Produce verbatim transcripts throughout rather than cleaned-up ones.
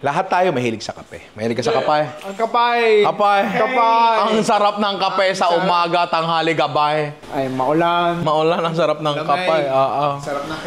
Lahat tayo mahilig sa kape. Mahilig ka sa kapay? Ang kapay! Kapay! Kapay! Ang sarap ng kape sa umaga, tanghali, gabay. Ay, maulan. Maulan, ang sarap ng Lamay. kapay. Oo. Sarap ng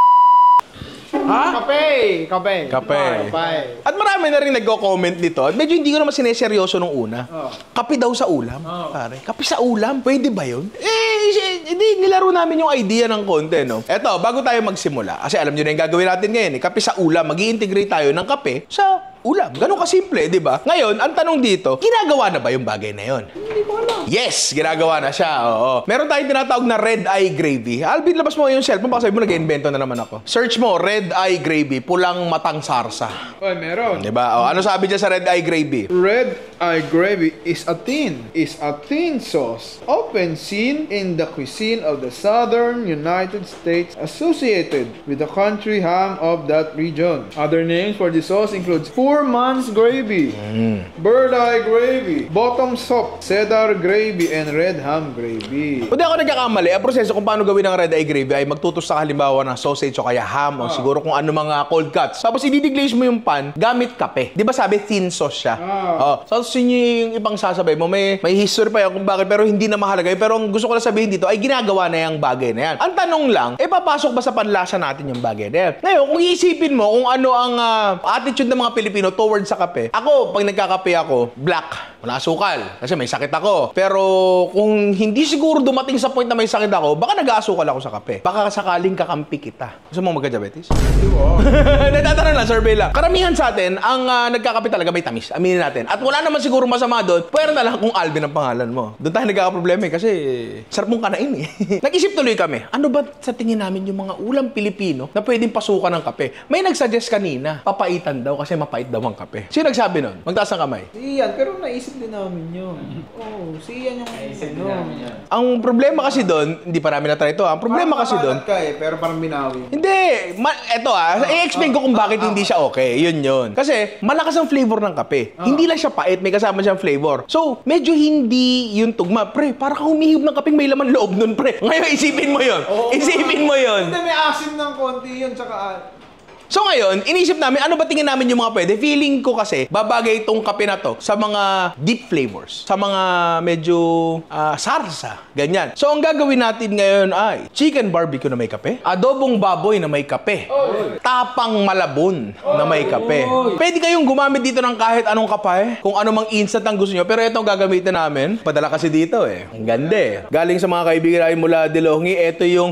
ha? Kape! Kape! Kape. Kape. At marami na rin nagko-comment nito. At medyo hindi ko naman sineseryoso nung una. Oh. Kape daw sa ulam. Oh. Pare, kape sa ulam? Pwede ba yun? Eh, hindi, nilaro namin yung idea ng konti, no? Eto, bago tayo magsimula, kasi alam nyo na yung gagawin natin ngayon, eh. Kape sa ulam. Mag-i-integrate tayo ng kape sa ulam. Ganun kasimple, di ba? Ngayon, ang tanong dito, ginagawa na ba yung bagay na yun? Hindi ko alam. Yes, ginagawa na siya. Oo. Meron tayong tinatawag na red eye gravy. Alvin, labas mo yung cellphone. Baka sabi mo, nag-invento na naman ako. Search mo, red eye gravy, pulang matang sarsa. Oy, meron. Di ba? O, ano sabi dyan sa red eye gravy? Red eye gravy is a thin, is a thin sauce, often seen in the cuisine of the southern United States associated with the country ham of that region. Other names for this sauce includes poor man's gravy, Mm. bird eye gravy, bottom soup, cheddar gravy, and red ham gravy. Kung di ako nagkakamali, ang proseso kung paano gawin ang red eye gravy ay magtutos sa halimbawa ng sausage o kaya ham o siguro kung ano mga cold cuts. Tapos i-deglaze mo yung pan gamit kape. Di ba sabi thin sauce siya? Ah. Oh. Tapos yun yung ibang sasabay mo. May, may history pa yan kung bakit pero hindi na mahalaga. Pero ang gusto ko lang sabihin dito ay ginagawa na yung bagay na yan. Ang tanong lang, eh papasok ba sa panlasa natin yung bagay na yan? Ngayon, kung iisipin mo kung ano ang uh, attitude ng mga Pilipino towards sa kape. Ako, pag nagkakape ako, black. Wala asukal. Kasi may sakit ako. Pero kung hindi siguro dumating sa point na may sakit ako, baka nag-aasukal ako sa kape. Baka sakaling kakampi kita. Gusto mo magka-diabetes? Di ba? Natatanong lang, survey lang. Karamihan sa atin, ang uh, nagkakape talaga may tamis. Aminin natin. At wala naman siguro masama doon. Pwede na lang kung Alvin ang pangalan mo. Doon tayo nagkakaproblema eh. Kasi sarap mong kanain eh. Nag-isip tuloy kami. Ano ba sa tingin namin yung mga ulam Pilipino na pwedeng pasukan ng kape? May nagsuggest kanina, papaitan daw kasi mapait daw ang kape. Sino nagsabi nun? Magtaas ng kamay. Si Ian, pero naisip din namin yun. Oo, oh, si Ian yung naisip din namin yan. Ang problema kasi doon, hindi pa namin na-try ito. Ang problema Parang kasi doon, ka eh, pero parang binawi. hindi. Ma- eto ah, i-explain ko kung bakit hindi siya okay. Yun yun. Kasi malakas ang flavor ng kape. Hindi lang siya pait, may kasama siyang flavor. So, medyo hindi yung tugma. Pre, para kang humihib ng kapeng may laman loob nun, pre. Ngayon, isipin mo yun. Oo. Isipin mo yun. Hindi, may asim ng konti yun, tsaka... So ngayon, inisip namin, ano ba tingin namin yung mga pwede? Feeling ko kasi, babagay itong kape na to sa mga deep flavors. Sa mga medyo uh, sarsa, ganyan. So ang gagawin natin ngayon ay chicken barbecue na may kape, adobong baboy na may kape, Oy. Tapang malabon Oy. Na may kape. Oy. Pwede kayong gumamit dito ng kahit anong kape, kung ano mang instant ang gusto nyo. Pero ito ang gagamitin namin. Padala kasi dito eh. Ang ganda eh. Galing sa mga kaibigan namin mula DeLonghi, ito yung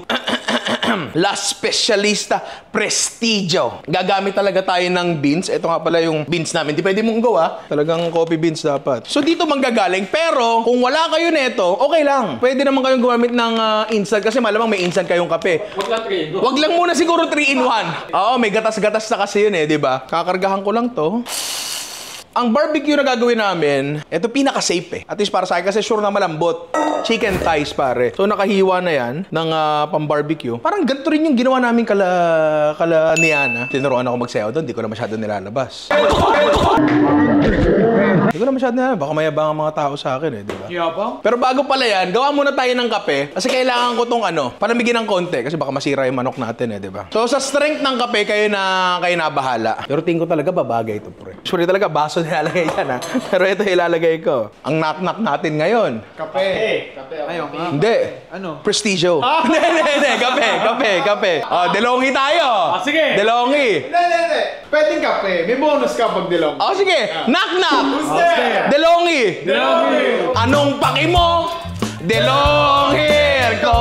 La Specialista Prestigio. Gagamit talaga tayo ng beans. Ito nga pala yung beans namin. Di pwede mong gawa. Talagang coffee beans dapat. So dito manggagaling. Pero kung wala kayo neto, okay lang. Pwede naman kayong gumamit ng uh, instant kasi malamang may instant kayong kape. Wag lang three in one. Wag lang muna siguro three in one. Oo, may gatas-gatas na kasi yun eh, di ba? Kakargahan ko lang to. Ang barbecue na gagawin namin, ito pinaka-safe eh. At least para sa akin kasi sure na malambot. Chicken thighs pare. So nakahiwa na yan ng uh, pang-barbecue. Parang ganito rin yung ginawa namin kala, kala ni Ana. Tinuruan ako magsayaw doon, di ko na masyado nilalabas. Hindi ko na masyado nilalabas. Baka mayabang ang mga tao sa akin eh, di ba? Yabang? Pero bago pala yan, gawa muna tayo ng kape. Kasi kailangan ko tong ano, palamigin ng konti. Kasi baka masira yung manok natin eh, di ba? So sa strength ng kape, kayo na, kayo na bahala. Pero tingin ko talaga babagay ito, pre. Sorry talaga, baso nilalagay yan ha. Pero ito ilalagay ko. Ang knock-knock natin ngayon. Kape. Kape. Ayaw nga. Hindi. Ano? Prestigio. Hindi, hindi, hindi. Kape, kape, kape. Oh, DeLonghi tayo. Ah, sige. DeLonghi. Hindi, hindi, hindi. Pwedeng kape. May bonus ka pag dilong. Oh, sige. Knock-knock. there? DeLonghi. Dilonghi. Anong paki mo? DeLonghi ko.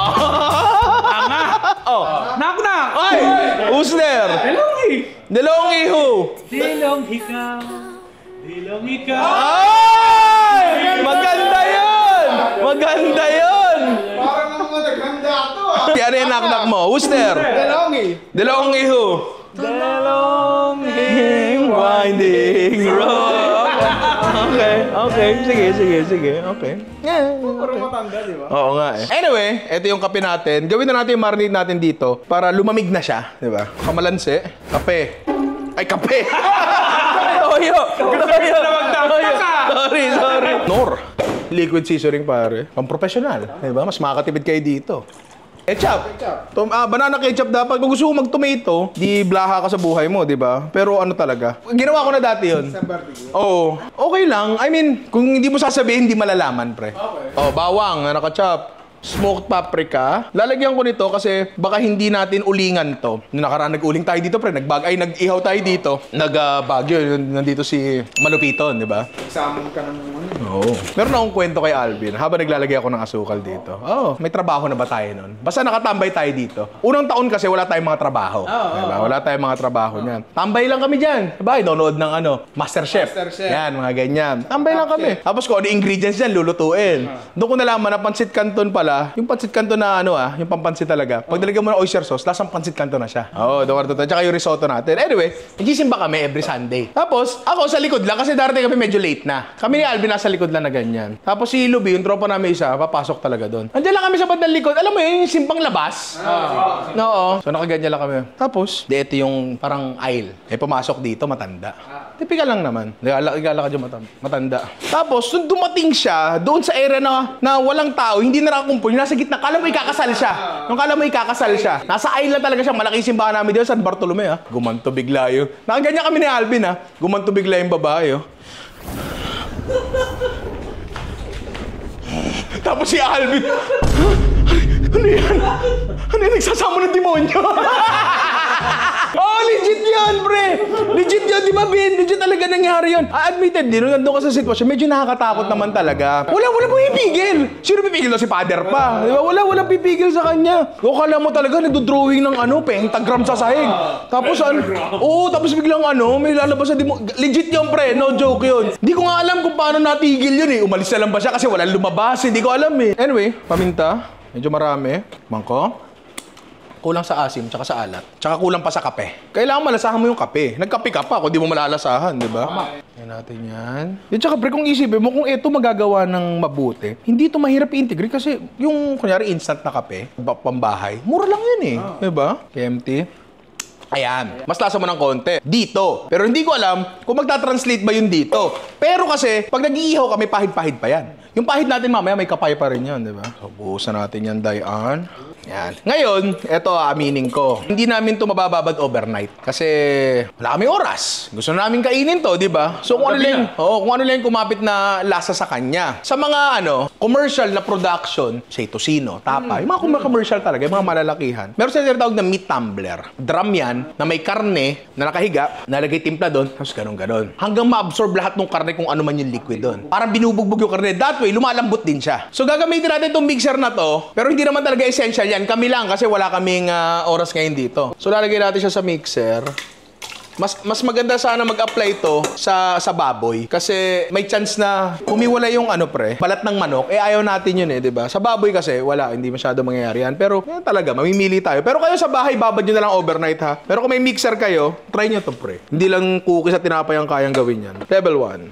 Tama. Oh. Knock knock. Ay! Who's there? DeLonghi. DeLonghi who? DeLonghi ka. DeLonghi ka. Ay! Maganda yun! Maganda yun! Parang naman mo naghanda ito ah. Yan yung knock-knock mo. Who's there? DeLonghi. DeLonghi who? DeLonghi winding road. Okay, okay. Sige, sige, sige. Okay. Yeah, Parang matanda, di ba? Oo nga eh. Anyway, ito yung kape natin. Gawin na natin yung marinade natin dito para lumamig na siya. Di ba? Kamalansi. Kape. Ay, kape! Toyo! Toyo! Toyo! Sorry, sorry. Nor. Liquid scissoring pare. Pang professional. Di ba? Mas makakatipid kayo dito. Ketchup. Ketchup. Tom, ah, banana ketchup dapat. Kung gusto mo mag-tomato, di blaha ka sa buhay mo, di ba? Pero ano talaga? Ginawa ko na dati yun. Sa barbecue. Oo. Okay lang. I mean, kung hindi mo sasabihin, hindi malalaman, pre. Okay. Oh, bawang, na ketchup. Smoked paprika. Lalagyan ko nito kasi baka hindi natin ulingan to. Nung nakaraan nag-uling tayo dito, pre. Nagbag ay nag-ihaw tayo dito. Nag-bagyo. Nandito si Malupiton, di ba? Examine ka ng ano. Oo. Meron akong kwento kay Alvin habang naglalagay ako ng asukal dito. Oo, may trabaho na ba tayo nun? Basta nakatambay tayo dito. Unang taon kasi wala tayong mga trabaho. Oo, Diba? Wala tayong mga trabaho niyan. Tambay lang kami dyan. Diba? Nonood ng ano, Masterchef. Masterchef. Yan, mga ganyan. Tambay lang kami. Tapos kung ano yung ingredients dyan, lulutuin. Doon ko nalaman na pancit canton pala. Yung pancit canton na ano ah, yung pampansit talaga. Pag nilagyan mo ng oyster sauce, lasang pancit canton na siya. Oo, doon ka. Tsaka yung risotto natin. Anyway, nagsisimba kami every Sunday. Tapos, ako sa likod lang kasi darating kami medyo late na. Kami ni Alvin nasa likod lang na ganyan. Tapos si Luby, yung tropa namin isa, papasok talaga doon. Andiyan lang kami sa bandang likod. Alam mo yun, yung simpang labas. Ah. Oo. So nakaganyan lang kami. Tapos, di ito yung parang aisle. Eh, pumasok dito, matanda. Tipikal lang naman. Nagala ka dyan matanda. matanda. Tapos, nung dumating siya, doon sa area na, na walang tao, hindi nakakumpul, yung nasa gitna, kala mo ikakasal siya. Nung kala mo ikakasal siya. Nasa aisle lang talaga siya. Malaking simbahan namin dito, San Bartolome, ha. Gumanto bigla yun. Nakaganyan kami ni Alvin, ha. Gumanto bigla yung babae, oh. Tapos si Alvin, ano yan? Ano yan? Nagsasama ng demonyo? Oh, legit yan, pre! Legit yan, di ba, Ben? Legit talaga nangyari yun. I admitted din, nung nandun ka sa sitwasyon, medyo nakakatakot naman talaga. Wala, wala pipigil. Sino pipigil daw? Si Father pa. Di ba? Wala, wala pipigil sa kanya. O, kala mo talaga, nagdo-drawing ng ano, pentagram sa sahig. Tapos, ano? Oo, tapos biglang ano, may lalabas sa demonyo. Legit yun, pre. No joke yun. Hindi ko nga alam kung paano natigil yun, eh. Umalis na lang ba siya kasi walang lumabas. Hindi ko alam, eh. Anyway, paminta. Medyo marami. Mangko. Kulang sa asim, tsaka sa alat. Tsaka kulang pa sa kape. Kailangan malasahan mo yung kape. Nagkape ka pa kung di mo malalasahan, di ba? Yan natin yan. Yan, tsaka pre, kung isipin mo, kung ito magagawa ng mabuti, hindi ito mahirap i-integrate kasi yung, kunyari, instant na kape, pambahay, mura lang yan eh. Di ba? K M T. Ayan. Mas lasa mo ng konti. Dito. Pero hindi ko alam kung magta-translate ba yun dito. Pero kasi, pag nag-iihaw kami, pahid-pahid pa yan. Yung pahid natin mamaya, may kapay pa rin yan, di ba? So, buhusan natin yan, Dayan. Yan. Ngayon, eto aminin ko. Hindi namin to mabababad overnight. Kasi wala kaming oras. Gusto namin kainin to, di ba? So kung ano lang, oh, kung ano lang kumapit na lasa sa kanya. Sa mga ano, commercial na production, say tocino, tapa, yung mga commercial talaga, yung mga malalakihan. Meron sila tinatawag na meat tumbler. Drum yan, na may karne na nakahiga, nalagay timpla doon, tapos ganun-ganon. Hanggang ma-absorb lahat ng karne kung ano man yung liquid doon. Parang binubugbog yung karne. That way, lumalambot din siya. So gagamitin natin itong mixer na to, pero hindi naman talaga essential yan. Kami lang kasi wala kaming uh, oras ngayon dito. So lalagay natin siya sa mixer. Mas mas maganda sana mag-apply to sa sa baboy kasi may chance na kumiwala yung ano pre, balat ng manok. Eh ayaw natin yun eh, 'di ba? Sa baboy kasi wala, hindi masyado mangyayari yan. Pero yan talaga, mamimili tayo. Pero kayo sa bahay, babad nyo na lang overnight ha. Pero kung may mixer kayo, try nyo to pre. Hindi lang cookies at tinapay ang kayang gawin yan. Level one.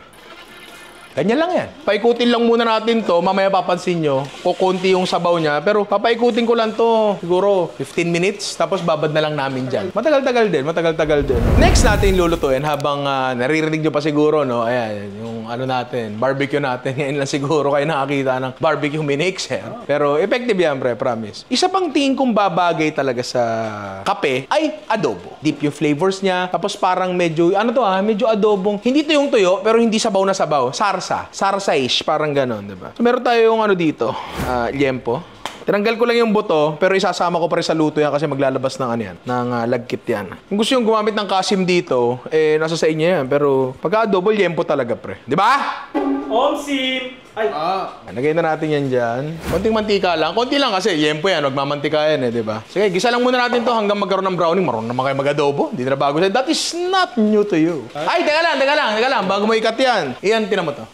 Ganyan lang yan. Paikutin lang muna natin to. Mamaya papansin nyo, kukunti yung sabaw niya. Pero papaikutin ko lang to siguro fifteen minutes. Tapos babad na lang namin dyan. Matagal-tagal din. Matagal-tagal din. Next natin lulutuin habang uh, naririnig nyo pa siguro, no? Ayan, yung ano natin, barbecue natin. Ngayon lang siguro kayo nakakita ng barbecue mixer. Pero effective yan, pre. Promise. Isa pang tingin kong babagay talaga sa kape ay adobo. Deep yung flavors niya. Tapos parang medyo, ano to ah, medyo adobong. Hindi to yung tuyo, pero hindi sabaw na sabaw. Sar Sarsa-ish, parang ganon, diba? So, meron tayo yung ano dito, uh, liempo. Tinanggal ko lang yung buto, pero isasama ko pa rin sa luto yan kasi maglalabas ng ano yan, ng uh, lagkit yan. Kung gusto yung gumamit ng kasim dito, eh, nasa sa inyo yan. Pero, pagka adobo, liempo talaga, pre. Diba? Omsim! Ay! Ah. Lagay na natin yan dyan. Konting mantika lang. Konti lang kasi, liempo yan. Magmamantika yan eh, diba? Sige, gisa lang muna natin to hanggang magkaroon ng browning. Marunong naman kayo mag-adobo. Hindi na bago sa'yo. That is not new to you. Ay, teka lang, teka lang, teka lang. Bago mo ikat yan. Iyan, tinan mo to.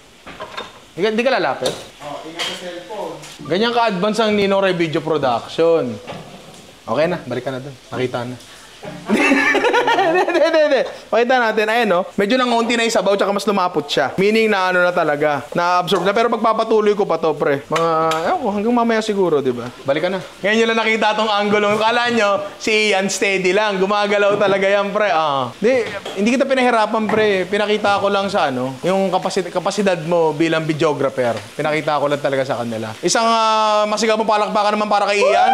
Di ka, di ka lalapit? Oh, ingat sa cellphone. Ganyan ka-advance ang Ninong Ray Video Production. Okay na, balik ka na doon. Nakita na. Hindi, hindi, hindi, hindi. Pakita natin, ayan no. Medyo nangunti na yung sabaw, tsaka mas lumapot siya. Meaning na ano na talaga, na-absorb na. Pero pagpapatuloy ko pa to, pre. Mga, ewan ko, hanggang mamaya siguro, di ba? Balikan na. Ngayon nyo lang nakita tong angulo. Kala nyo, si Ian steady lang. Gumagalaw talaga yan, pre. Ah. Di, hindi kita pinahirapan, pre. Pinakita ko lang sa ano, yung kapasid kapasidad mo bilang videographer. Pinakita ko lang talaga sa kanila. Isang uh, masigaw mo palakpakan naman para kay Ian.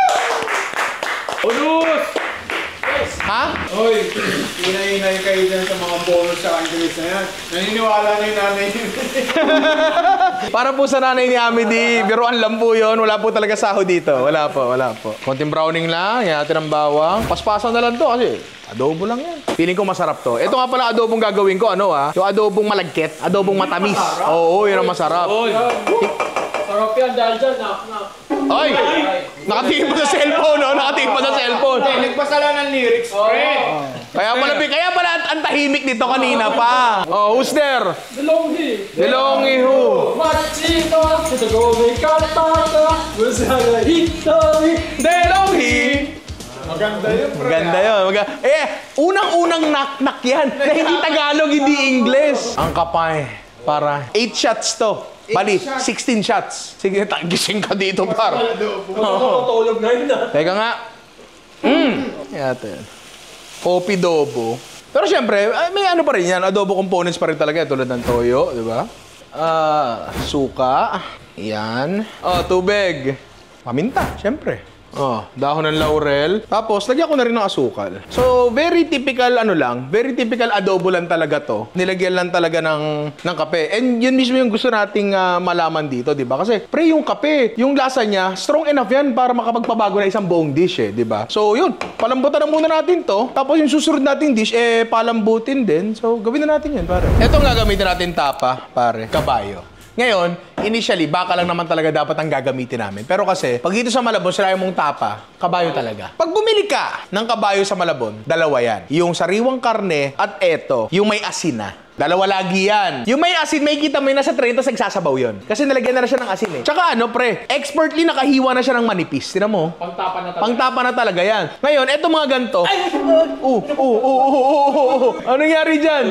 Ulus! Ha? Hoy, inay-inay kayo dyan sa mga bonus sa Angeles na yan. Naniniwala na yung nanay niyo. Para po sa nanay ni Amity, biruan lang po yun. Wala po talaga sahod dito. Wala po, wala po. Konting browning lang, yan natin ang bawang. Paspasan na lang to kasi adobo lang yan. Feeling ko masarap to. Ito nga pala adobong gagawin ko, ano ah? Yung adobong malagkit, adobong matamis. Oo, yun ang masarap. Oy! Sarap yan dahil dyan, knock, knock. Ay! Nakatingin pa sa cellphone, no? Nakatingin pa sa cellphone. Nagpasala ng lyrics, pre. Kaya pala, kaya pala ang tahimik nito kanina pa. Oh, who's there? Delonghi! Delonghi who? Machito! Sitagomi katata! Masala hitomi! Delonghi! Maganda yun, pre. Ganda yun. Maga eh, unang-unang knock-knock yan na hindi Tagalog, hindi English. Ang kapay. Para eight shots to. Bali, sixteen shots. Sige, tagising ka dito, par. Matulog na yun ah. Teka nga. Mmm. Yato yan. Kopi dobo. Pero syempre, ay, may ano pa rin yan. Adobo components pa rin talaga. Tulad ng toyo, di ba? Ah, suka. Yan. Oh, tubig. Paminta, syempre. Oh, dahon ng laurel. Tapos, lagyan ko na rin ng asukal. So, very typical ano lang, very typical adobo lang talaga to. Nilagyan lang talaga ng, ng kape. And yun mismo yung gusto nating uh, malaman dito, di ba? Kasi, pre, yung kape, yung lasa niya, strong enough yan para makapagpabago na isang buong dish eh, di ba? So, yun, palambutan na muna natin to. Tapos, yung susunod nating dish, eh, palambutin din. So, gawin na natin yan, pare. Ito nga gamitin natin tapa, pare, kabayo. Ngayon, initially, baka lang naman talaga dapat ang gagamitin namin. Pero kasi, pag dito sa Malabon, sila mong tapa, kabayo talaga. Pag bumili ka ng kabayo sa Malabon, dalawa yan. Yung sariwang karne at eto, yung may asin na. Dalawa lagi yan. Yung may asin, may kita mo yun nasa tray, tapos nagsasabaw yun. Kasi nalagyan na, na siya ng asin eh. Tsaka ano, pre, expertly nakahiwa na siya ng manipis. Tinan mo. Pangtapa na talaga. Pangtapa na talaga yan. Ngayon, eto mga ganito. Ay! Uh, uh, uh, uh, uh, uh, uh. Ano nangyari dyan?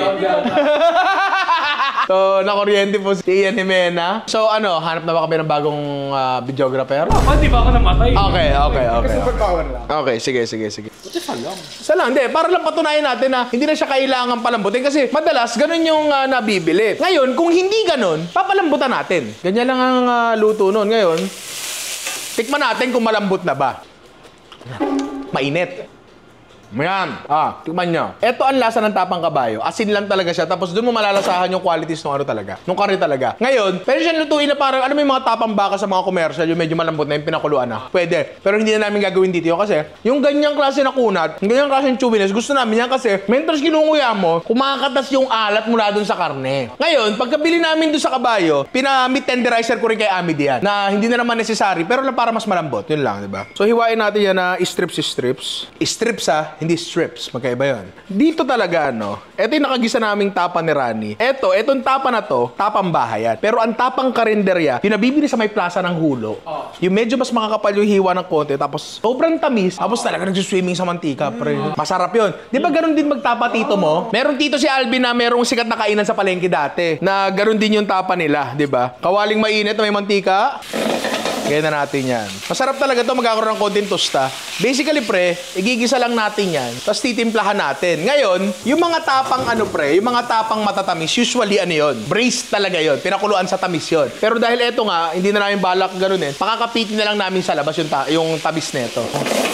So, nakuryente po si Ian Jimena. So, ano, hanap na ba kami ng bagong uh, videographer? Ah, di ba ako namatay? Okay, okay, okay. Superpower lang. Okay, sige, sige, sige. Isa lang. Isa lang, hindi. Para lang patunayan natin na hindi na siya kailangan palambutin kasi madalas, ganun yung uh, nabibili. Ngayon, kung hindi ganun, papalambutan natin. Ganyan lang ang uh, luto nun. Ngayon, tikman natin kung malambot na ba. Mainit. Ayan. Ah, tikman nyo. Ito ang lasa ng tapang kabayo. Asin lang talaga siya. Tapos doon mo malalasahan yung qualities ng ano talaga. Nung curry talaga. Ngayon, pwede siya lutuin na parang, alam mo yung mga tapang baka sa mga commercial, yung medyo malambot na yung pinakuluan na. Pwede. Pero hindi na namin gagawin dito yun kasi yung ganyang klase na kunat, yung ganyang klase ng chewiness, gusto namin yan kasi mentors kinunguya mo, kumakatas yung alat mula doon sa karne. Ngayon, pagkabili namin doon sa kabayo, pinamit tenderizer ko rin kay Amity yan. Na hindi na naman necessary, pero lang para mas malambot. Yun lang, di ba? So, hiwain natin yan na strips-strips. Strips ha, hindi strips. Magkaiba yun. Dito talaga, ano, ito yung nakagisa naming tapa ni Rani. Ito, itong tapa na to, tapang bahay yan. Pero ang tapang karinderya, yung nabibili sa may plaza ng Hulo. Oh. Yung medyo mas makakapal yung hiwa ng konti, tapos sobrang tamis, tapos talaga nagsuswimming sa mantika, pre. Masarap yun. Di ba ganun din magtapa tito mo? Meron tito si Alvin na merong sikat na kainan sa palengke dati, na ganun din yung tapa nila, di ba? Kawaling mainit na may mantika. Gaya na natin yan. Masarap talaga to, magkakaroon ng konting tosta. Basically, pre, igigisa lang natin yan. Tapos titimplahan natin. Ngayon, yung mga tapang ano, pre, yung mga tapang matatamis, usually ano yun? Braised talaga yun. Pinakuluan sa tamis yun. Pero dahil eto nga, hindi na namin balak ganunin, pakakapitin na lang namin sa labas yung, ta yung tamis neto.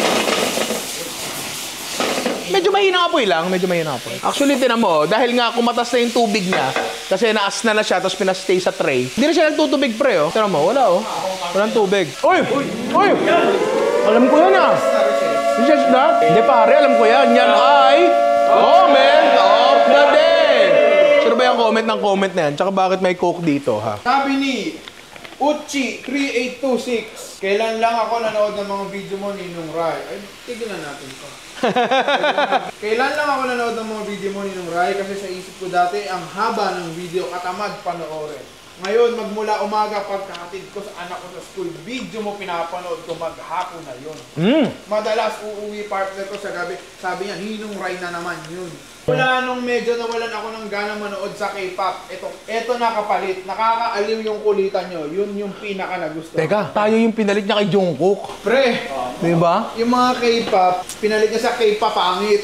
Medyo mahina apoy lang, medyo mahina apoy. Actually, tinan mo, dahil nga kumatas na yung tubig niya, kasi naas na na siya, tapos pinastay sa tray, hindi na siya nagtutubig, pre, oh. Tinan mo, wala, oh. Walang tubig. Uy! Uy! Alam ko yan, ah. Is that that? Hindi, pare, alam ko yan. Yan ay comment of the day. Sino ba yung comment ng comment na yan? Tsaka bakit may coke dito, ha? Sabi ni Uchi three eight two six, kailan lang ako nanood ng mga video mo ni Ninong Rai? Ay, tigilan natin to. Kailan lang ako nanood ng mga video mo ni Ninong Rai kasi sa isip ko dati ang haba ng video katamad panoorin. Ngayon, magmula umaga pagkahatid ko sa anak ko sa school, video mo pinapanood ko, maghapon na yun. Mm. Madalas uuwi partner ko sa gabi, sabi niya, Hinong Ray na naman yun. Wala nung medyo nawalan ako ng gana manood sa K-pop. Ito, ito nakapalit. Nakakaaliw yung kulitan nyo. Yun yung pinaka na gusto. Teka, tayo yung pinalit niya kay Jungkook. Pre, Di ba? yung mga K-pop, pinalit niya sa K-pop pangit.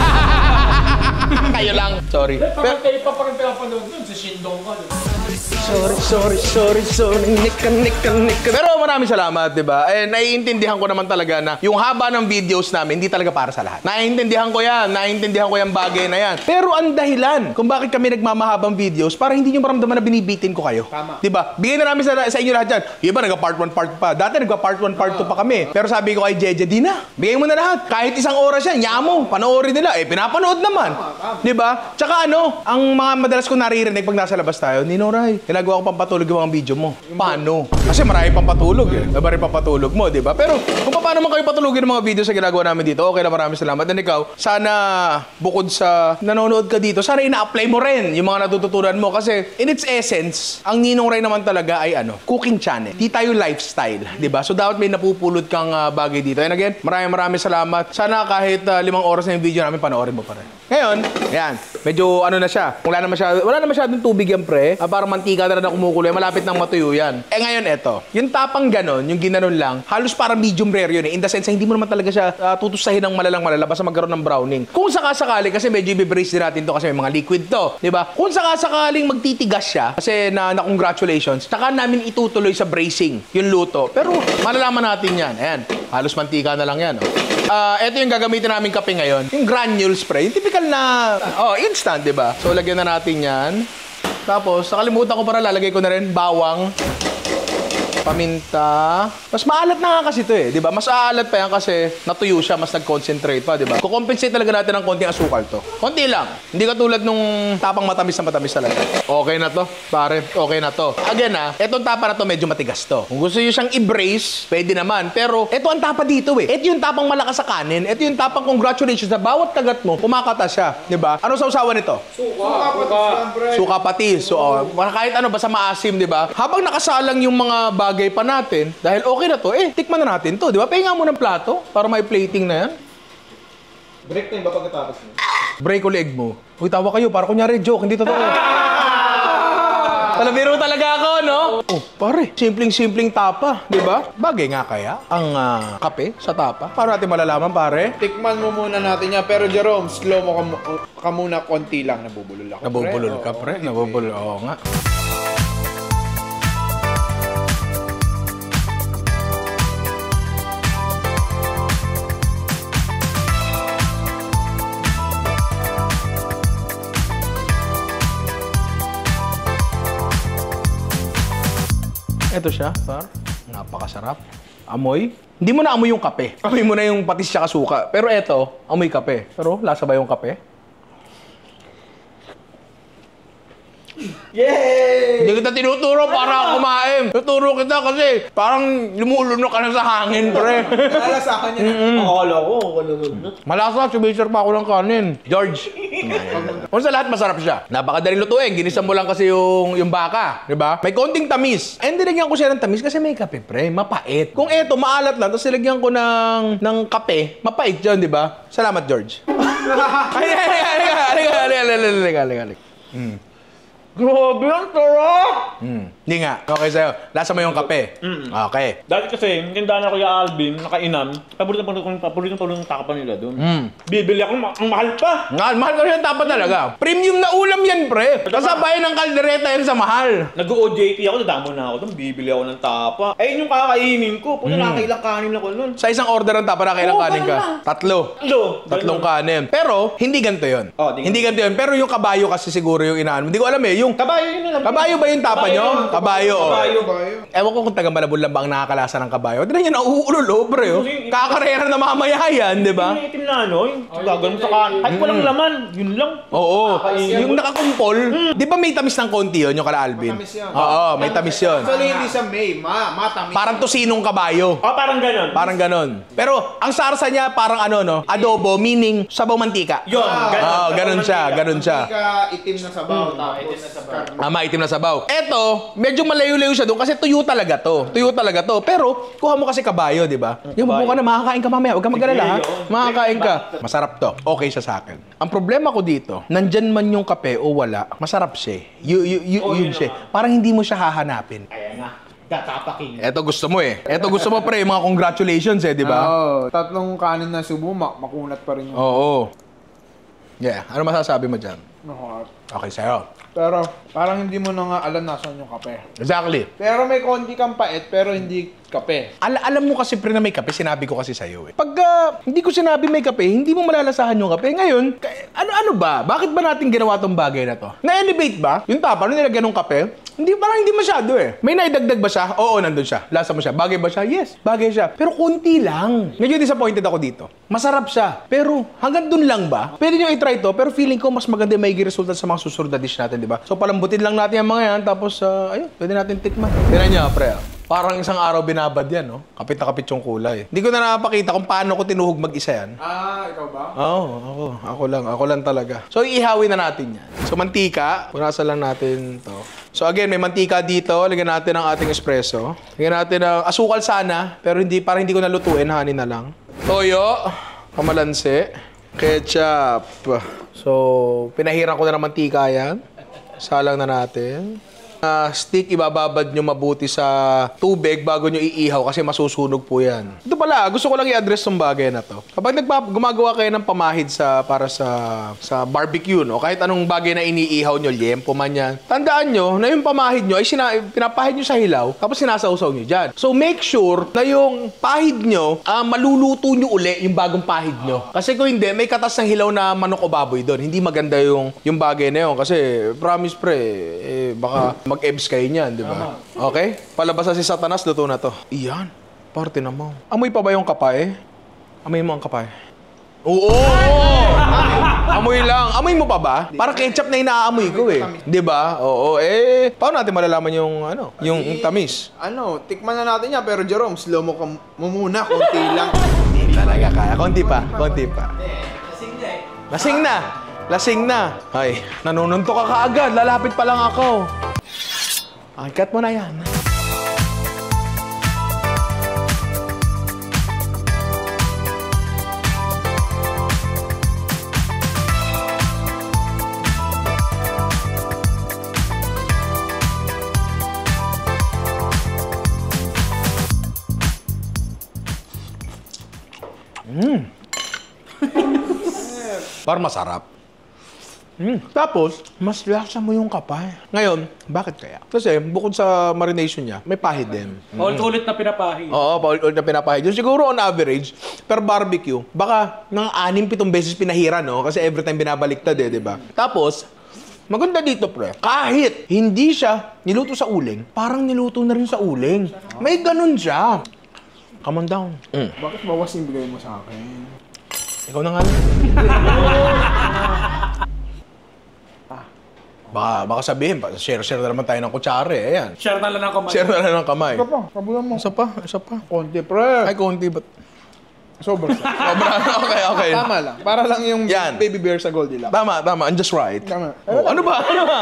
Kayo lang. Sorry. Pero kayo pa pa rin pinapanood nun, si Shindong ka. Sorry, sorry, sorry, sorry. Nika, nika, nika. Pero maraming salamat, di ba? Eh, naiintindihan ko naman talaga na yung haba ng videos namin, hindi talaga para sa lahat. Naiintindihan ko yan. Naiintindihan ko yung bagay na yan. Pero ang dahilan kung bakit kami nagmamahabang videos, para hindi nyo maramdaman na binibitin ko kayo. Tama. Di ba? Bigyan na namin sa, sa inyo lahat yan. Yung iba, nagpa-part one, part pa. Dati nagpa-part one, part two pa kami. Pero sabi ko kay Jeje, di na. Bigay mo na lahat. Kahit isang oras yan, nyamo. Panoorin nila. Eh, pinapanood naman. Di ba? Tsaka ano, ang mga madalas ko naririnig pag nasa labas tayo, Ninoray, ginagawa ko pampatulog yung mga video mo. Paano? Kasi marami pampatulog eh. Marami pampatulog mo, di ba? Pero kung paano man kayo patulogin ng mga video sa ginagawa namin dito, okay na, maraming salamat. And ikaw, sana bukod sa nanonood ka dito, sana ina-apply mo rin yung mga natututunan mo. Kasi in its essence, ang Ninong Ray naman talaga ay ano, cooking channel. Di tayo lifestyle, di ba? So dapat may napupulot kang uh, bagay dito. And again, maraming maraming salamat. Sana kahit uh, limang oras na yung video namin, panoorin mo pa rin. Ngayon, ayan, medyo ano na siya. Wala na masyado, wala na masyadong tubig yan, pre. Ah, parang mantika na na kumukulo. Malapit nang matuyo yan. Eh ngayon, eto. Yung tapang ganon, yung ginanon lang, halos parang medium rare yun eh. In the sense, hindi mo naman talaga siya uh, tutusahin ng malalang malala basta magkaroon ng browning. Kung sakasakali, kasi medyo i-brace din natin to kasi may mga liquid to. Di ba? Kung sakasakaling magtitigas siya, kasi na, na congratulations, saka namin itutuloy sa bracing yung luto. Pero malalaman natin yan. Ayan, halos mantika na lang yan. Oh. Uh, ito yung gagamitin namin kape ngayon. Yung granules spray. Yung typical na, oh, instant, di ba? So, lagyan na natin yan. Tapos, nakalimutan ko para lalagay ko na rin bawang, paminta. Mas maalat na nga kasi ito eh, di ba? Mas aalat pa yan kasi natuyo siya, mas nag-concentrate pa, di ba? Kukompensate talaga natin ng konting asukal to. Konti lang. Hindi katulad nung tapang matamis na matamis talaga. Okay na to, pare. Okay na to. Again ah, etong tapa na to medyo matigas to. Kung gusto nyo siyang i-brace, pwede naman. Pero ito ang tapa dito eh. Ito yung tapang malakas sa kanin. Ito yung tapang congratulations na bawat kagat mo, kumakata siya. Di ba? Ano sa usawa nito? Suka, suka. Suka patis. So, oh, kahit ano, basta maasim, di ba? Habang nakasalang yung mga bagay pa natin, dahil okay na to, eh, tikman na natin to, di ba? Pahinga mo ng plato para may plating na yan. Break time ba pagkatapos mo? Break o leg mo. Uy, tawa kayo, para kunyari joke, hindi totoo. Talabiro talaga ako, no? Oh, pare, simpleng-simpleng tapa, di ba? Bagay nga kaya ang uh, kape sa tapa. Paano natin malalaman, pare? Tikman mo muna natin yan. Pero Jerome, slow mo ka, mu- ka muna, konti lang. Nabubulol ako. Nabubulol ka, Oo. pre. Nabubulol. Oo nga. Ito siya, par. Napakasarap. Amoy. Hindi mo na amoy yung kape. Amoy mo na yung patis tsaka suka. Pero ito, amoy kape. Pero lasa ba yung kape? Yay! Hindi kita tinuturo para kumain. Tuturo kita kasi parang lumulunok ka na sa hangin, pre. Nalala sa akin yan. Akala ko, ako nanonood. Malasa, sumiser pa ako ng kanin. George. Kung sa lahat, masarap siya. Napakadaling lutuin. Ginisa mo lang kasi yung, yung baka. Di ba? May konting tamis. And dinagyan ko siya ng tamis kasi may kape, pre. Mapait. Kung eto, maalat lang, tapos nilagyan ko ng, ng kape, mapait yun, di ba? Salamat, George. Ay, ay, ay, ay, ay, ay, ay, ay, ay, ay, ay, ay, Grabe, ang sarap! Hmm. Hindi nga. Okay sa'yo. Lasa mo yung kape. Mm. Okay. Dati kasi, yung tindahan ako yung Alvin, nakainam, paborito pa rin paborito pa rin yung takapan nila doon. Mm. Bibili ako, ma- ang mahal pa! Nga, mahal ko yung tapa talaga. Premium na ulam yan, pre. Kasabayan ng kaldereta yan sa mahal. Nag-O J T ako, nadamo na ako doon, bibili ako ng tapa. Ayun yung kakainin ko, puto Mm. nakakailang kanin ako nun. Sa isang order ng tapa na kailang Oo, kanin ka? ganun lang. Tatlo. Alo, Tatlong kanin. Pero, hindi ganito yun. Oh, di hindi ganito yun. Pero yung kabayo kasi siguro yung inaan mo. Hindi ko alam eh. Yung Kabayo yun nila. kabayo ba yung tapa nyo? yun. Kabayo. oh. Kabayo. Bayo. Ewan ko kung taga Malabon lang ba ang nakakalasa ng kabayo. Hindi na yun, nauulol, oh, pre. Oh. Kakarera na mamaya yan, di ba? Yung itim na ano, yung gagawin mo sa kanin. Kahit walang laman, yun lang. Oo. Yung nakakumpol. Di ba may tamis ng konti yun, yung kala Alvin? Matamis yun. Oo, may tamis yun. Actually, hindi sa May. Ma, matamis. Parang tosinong kabayo. Oh, parang ganon. Parang ganon. Pero ang sarsa niya parang ano no, adobo meaning sabaw mantika. Yun, ganon. Oo, ganon siya, ganon siya. Hindi ka itim na sabaw, tapos Ah, maitim na sabaw. Eto, medyo malayo-layo siya doon kasi tuyo talaga to. Tuyo talaga to. Pero, kuha mo kasi kabayo, di ba? Yung bubuka na, makakain ka mamaya. Huwag ka mag-alala, ha? Makakain ka. Masarap to. Okay siya sa akin. Ang problema ko dito, nandyan man yung kape o wala, masarap siya. Y- y- y- yun siya. Parang hindi mo siya hahanapin. Kaya nga. Tatapaking. Eto gusto mo eh. Eto gusto mo pre, mga congratulations eh, di ba? Oo. Tatlong kanin na subo, mak makunat pa rin yung... Oo. Yeah. Ano masasabi mo dyan? Naku. Okay sa'yo. Pero parang hindi mo na nga alam nasan yung kape. Exactly. Pero may konti kang pait, pero hindi kape. Al alam mo kasi pre na may kape, sinabi ko kasi sa'yo eh. Pagka hindi ko sinabi may kape, hindi mo malalasahan yung kape. Ngayon, ano-ano ba? Bakit ba natin ginawa tong bagay na to? Na-elevate ba? Yung tapa, ano nilagyan ng kape? Hindi, parang hindi masyado eh. May naidagdag ba siya? Oo, nandun siya. Lasa mo siya. Bagay ba siya? Yes, bagay siya. Pero konti lang. Medyo disappointed ako dito. Masarap siya. Pero hanggang dun lang ba? Pwede nyo i-try to, pero feeling ko mas maganda may resulta sa mga susunod na dish natin, di ba? So palambutin lang natin yung mga yan, tapos, uh, ayun, pwede natin tikman. Tignan niya, pre. Parang isang araw binabad yan, no? Kapit na kapit yung kulay. Hindi ko na napakita kung paano ko tinuhog mag-isa yan. Ah, ikaw ba? Oo, ako. Ako lang. Ako lang talaga. So, iihawin na natin yan. So, mantika. Punasan lang natin to. So, again, may mantika dito. Lagyan natin ang ating espresso. Lagyan natin ang asukal sana. Pero hindi, parang hindi ko nalutuin. Hanin na lang. Toyo. Kamalansi. Ketchup. So, pinahiran ko na ng mantika yan. Salang na natin. Uh, stick, ibababad nyo mabuti sa tubig bago nyo iihaw kasi masusunog po yan. Ito pala, gusto ko lang i-address tong bagay na to. Kapag nagpa- gumagawa kayo ng pamahid sa, para sa, sa barbecue, no? Kahit anong bagay na iniihaw nyo, liempo man yan, tandaan nyo na yung pamahid nyo ay sina- pinapahid nyo sa hilaw tapos sinasawsaw nyo dyan. So make sure na yung pahid nyo, uh, maluluto nyo uli yung bagong pahid nyo. Kasi kung hindi, may katas ng hilaw na manok o baboy doon. Hindi maganda yung, yung bagay na yun. Kasi promise pre, eh, baka mag-ebs kayo niyan, di ba? Okay? Palabas na si Satanas, luto na to. Iyan. Parte na mo. Amoy pa ba yung kapay? Amoy mo ang kapay. Oo! Amoy lang. Amoy mo pa ba? Para ketchup na inaamoy ko eh. Di ba? Oo. Eh, paano natin malalaman yung ano? Yung tamis? Ano, tikman na natin yan. Pero Jerome, slow mo ka mo muna. Konti lang. Hindi talaga kaya. Konti pa. Konti pa. Lasing na eh. Lasing na. Lasing na. Ay, nanununto ka kaagad. Lalapit pa lang ako. Ay, cut mo na yan. Mmm. Parang masarap. Mm. Tapos, mas lasa mo yung kapay. Ngayon, bakit kaya? Kasi bukod sa marination niya, may pahid din. Ulit-ulit na pinapahid. Oo, paulit-ulit na pinapahid. Yung siguro on average, per barbecue, baka ng anim, pitong beses pinahira, no? Kasi every time binabaliktad eh, di ba? Tapos, maganda dito, pre. Kahit hindi siya niluto sa uling, parang niluto na rin sa uling. May ganun siya. Come on down. Mm. Bakit bawas yung bigay mo sa akin? Ikaw na nga lang. Baka, baka sabihin, share-share na naman tayo ng kutsara eh. Ayan. Share na lang ng kamay. Share na lang ng kamay. Isa pa, kabulan mo. Isa pa, isa pa. Konti, pre. Ay, konti ba't? Sobra. Sobra. Okay, okay. Tama lang. Para lang yung Yan. baby bear sa Goldilocks. Tama, tama. I'm just right. Tama. Oh, ano ba? Ano ba?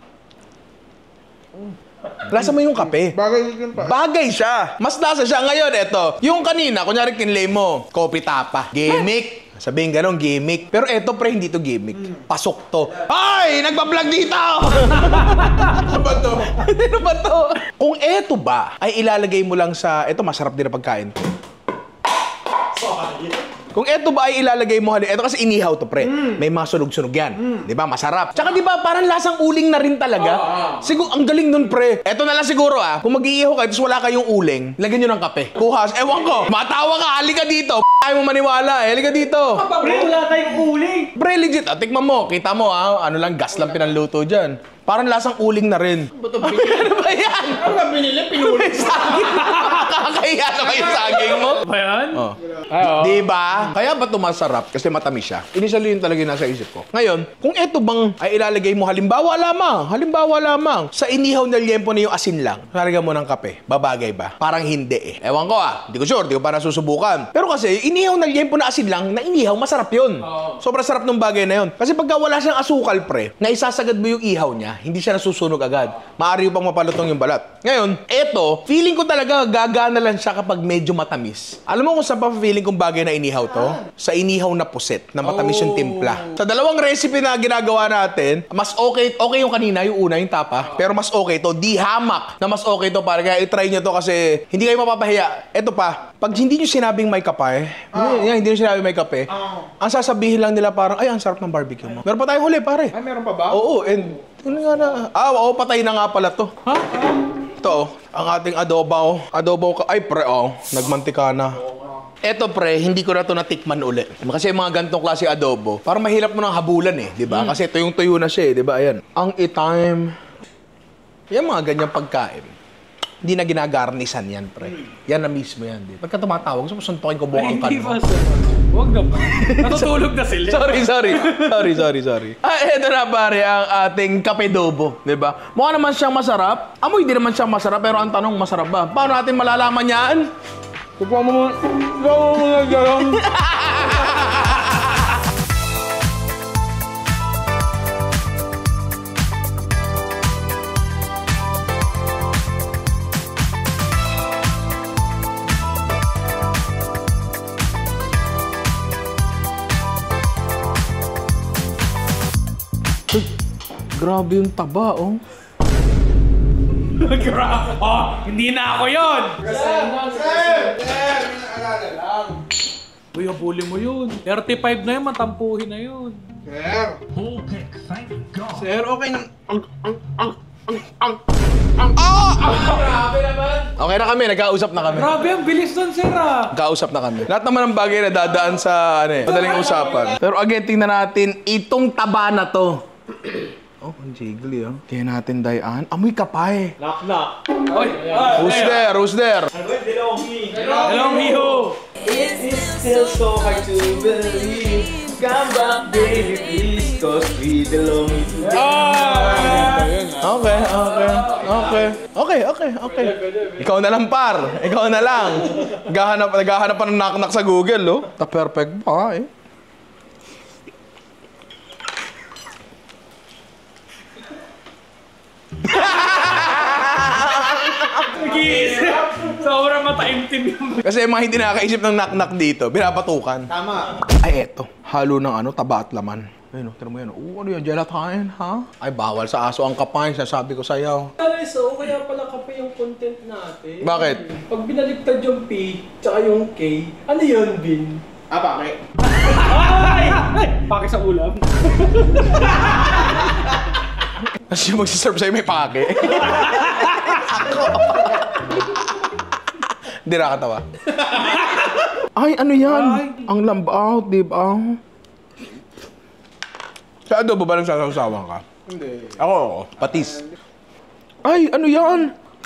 Lasa mo yung kape. Bagay yun pa. Bagay siya. Mas lasa siya. Ngayon, eto. Yung kanina, kunyari kinlay mo, kopi tapa. Gimmick. Sabihin ganon, gimmick. Pero eto, pre, hindi to gimmick. Pasok to. Ay! Nagbablog dito! Ano ba to? Ano ba to? Kung eto ba, ay ilalagay mo lang sa... Eto, masarap din na pagkain. Kung eto ba ay ilalagay mo, eto kasi inihaw to, pre. Mm. May mga sunog-sunog yan. Mm. Di ba? Masarap. Tsaka di ba, parang lasang uling na rin talaga. Oh, oh. Siguro, ang galing nun, pre. Eto na lang siguro, ah. Kung mag-iihaw kayo, tapos wala kayong uling, lagyan nyo ng kape. Kuhas. Ewan ko. Matawa ka. Halika dito. Ayaw mo maniwala, eh. Halika dito. Pre, wala tayong uling. Pre, legit. Ah, tikman mo. Kita mo, ah. Ano lang, gas lang pinanluto dyan. Parang lasang uling na rin. Ano ba yan? Ano ka binili? Pinuli. Saging. Kakakahiya naman yung saging mo. Ba yan? Oh. Di ba? Kaya ba ito masarap? Kasi matamis siya. Initially yun talaga yung nasa isip ko. Ngayon, kung ito bang ay ilalagay mo halimbawa lamang, halimbawa lamang, sa inihaw na liempo na yung asin lang, lalagyan mo ng kape, babagay ba? Parang hindi eh. Ewan ko ah. Hindi ko sure. Hindi ko pa nasusubukan. Pero kasi, inihaw na liempo na asin lang, na inihaw, masarap yun. Sobrang sarap ng bagay na yun. Kasi pagka wala siyang asukal, pre, na isasagad mo yung ihaw niya, hindi siya nasusunog agad. Maaari pang mapalutong yung balat. Ngayon, eto, feeling ko talaga gagana lang siya kapag medyo matamis. Alam mo kung saan pa feeling kong bagay na inihaw to? Sa inihaw na puset, na matamis yung timpla. Sa dalawang recipe na ginagawa natin, mas okay, okay yung kanina, yung una, yung tapa, pero mas okay to, di hamak, na mas okay to para kaya i-try nyo to kasi hindi kayo mapapahiya. Eto pa, pag hindi nyo sinabing may kape, oh. yan, hindi nyo sinabing may kape, oh. ang sasabihin lang nila parang, ay, ang sarap ng barbecue mo. Meron pa tayong huli, pare. Ay, meron pa ba? Oo, and, ano nga na, ah, oo, patay na nga pala to. Ha? Ito, oh, ang ating adobo, adobo, ay, pre, oh, nagmantika na. Eto pre, hindi ko na to natikman uli. Kasi yung mga gantong klase adobo, parang mahirap mo nang habulan eh, di ba? Mm. Kasi tuyong-tuyo na siya eh, di ba? Ayan. Ang itime, yung mga ganyang pagkain, hindi na ginagarnisan yan, pre. Yan na mismo yan, di ba? Pagka tumatawag, gusto mo suntokin ko buong ang Hindi kanmo. ba sir? Huwag na ba? Natutulog na sila. Sorry, sorry. Sorry, sorry, sorry. Ah, eto na pare, ang ating kapedobo, di ba? Mukha naman siyang masarap. Amoy di naman siyang masarap, pero ang tanong, masarap ba? Paano natin malalaman yan? Kukuha mo muna. Kukuha mo muna dyan. Grabe yung taba, oh. Grabe. Oh, hindi na ako yun. Sir! Sir! Sir! Naalala lang. Uy, habulin mo yun. thirty-five na yun, matampuhin na yun. Sir! Sir, okay na. Ang, ang, ang, ang, ang, ang, ah! Grabe naman! Okay na kami, nagkausap na kami. Grabe, ang bilis nun, sir, ah. Nagkausap na kami. Lahat naman ng bagay na dadaan sa, ano eh, madaling usapan. Pero again, tingnan natin, itong taba na to. Oh, ang jiggly, oh. Kaya natin dayaan. Amoy kapay. Knock, knock. Oy, Who's there? Who's there? Hello, Miho. It's still so hard to believe. Come back, baby, please, cause we belong together. Okay, okay, okay. Okay, okay, okay. Ikaw na lang, par. Ikaw na lang. Naghahanap, naghahanap pa ng knock-knock sa Google, oh. Ta-perfect pa, eh. Sobrang mataimtim yung... Kasi yung mga hindi nakakaisip ng knock-knock dito, binapatukan. Tama. Ay, eto. Halo ng ano, taba at laman. Ayun, tira mo yan. Oo, ano yan? Gelatin, ha? Ay, bawal sa aso ang kapain. Sasabi ko sa'yo. So, kaya pala kape yung content natin. Bakit? Pag binaliktad yung P, tsaka yung K, ano yun, Bin? Ah, bakit? Ay! Pake sa ulam. Kasi yung magsiserve sa'yo may pake. Ako. Hindi nakakatawa. Ay, ano yan? Ay. Ang lambaw, di ba? Sa adobo ba nang sasawsawan ka? Hindi. Ako, ako. Patis. Ay, ano yan?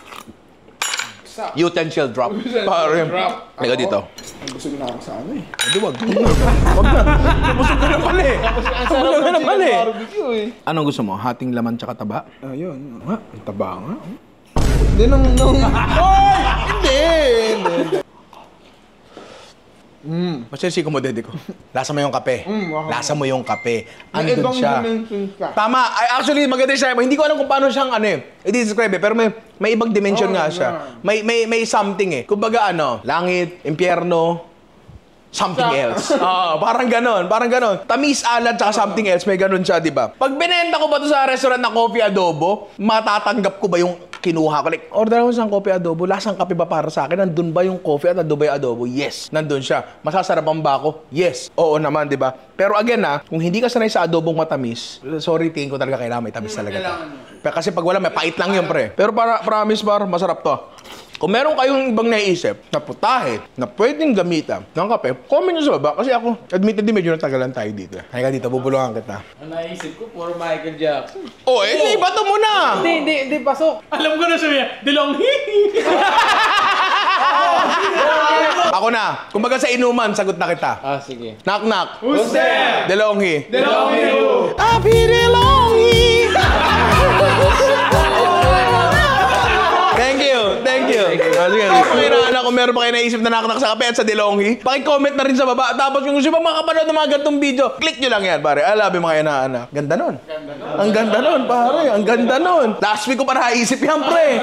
Utensil drop. Pare. Lega dito. Busog na ako sa ano eh. Hindi, wag. Wag na. Busog ka na pala eh. Busog ka na pala eh. Barbecue eh. Anong gusto mo? Hating laman tsaka taba? Ayun. Ha? Ang taba nga. Hindi nang... nang... Ay! Hindi! Hindi. Mm. Masensiko mo, dede ko. Lasa mo yung kape. Mm, wow. Lasa mo yung kape. May Andun ibang siya. dimension siya. Tama. Ay, actually, maganda siya. Hindi ko alam kung paano siyang ano eh. I-describe eh. Pero may, may ibang dimension Oh, nga siya. yeah. May, may, may something eh. Kumbaga ano, langit, impyerno, something else. Oo, parang ganon. Parang ganon. Tamis, alat, tsaka something else. May ganon siya, di ba? Pag binenta ko ba to sa restaurant na coffee adobo, matatanggap ko ba yung kinuha ko? Like, order ako sa coffee adobo. Lasang kape ba para sa akin? Nandun ba yung coffee at adobo yung adobo? Yes. Nandun siya. Masasarapan ba ako? Yes. Oo naman, di ba? Pero again na, kung hindi ka sanay sa adobong matamis, sorry, tingin ko talaga kailangan may tamis talaga to. Pero kasi pag wala, may pait lang yun, pre. Pero para, promise, par, masarap to. Kung meron kayong ibang naiisip na putahe na pwedeng gamitan ng kape, comment nyo sa baba. Kasi ako, admittedly, medyo natagalan tayo dito. Halika dito, bubulungan kita. Ang naisip ko, puro Michael Jackson. Oh, eh, iba to muna! Hindi, hindi, hindi, pasok. Alam ko na siya, Dilong hihi. Ako na. Kumbaga sa inuman, sagot na kita. Ah, sige. Knock, knock. Who's there? DeLonghi. Dilong hihi. Happy DeLonghi! Thank you, thank you. you. Ah, sige, sige. Mga inaanak, kung meron pa kayo naisip na nakanak sa kape at sa DeLonghi, paki-comment na rin sa baba. Tapos kung gusto pa makapanood ng mga gantong video, click nyo lang yan, pare. I love you, mga inaanak. Ganda nun. Ang ganda nun, pare. Ang ganda nun. Last week ko pa naisip yan, pre.